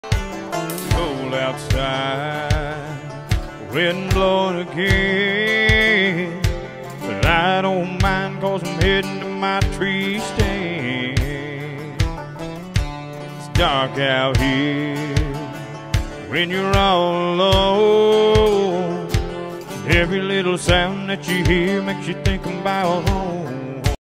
Cold outside, wind blowing again, but I don't mind 'cause I'm heading to my tree stand. It's dark out here when you're all alone. Every little sound that you hear makes you think about home.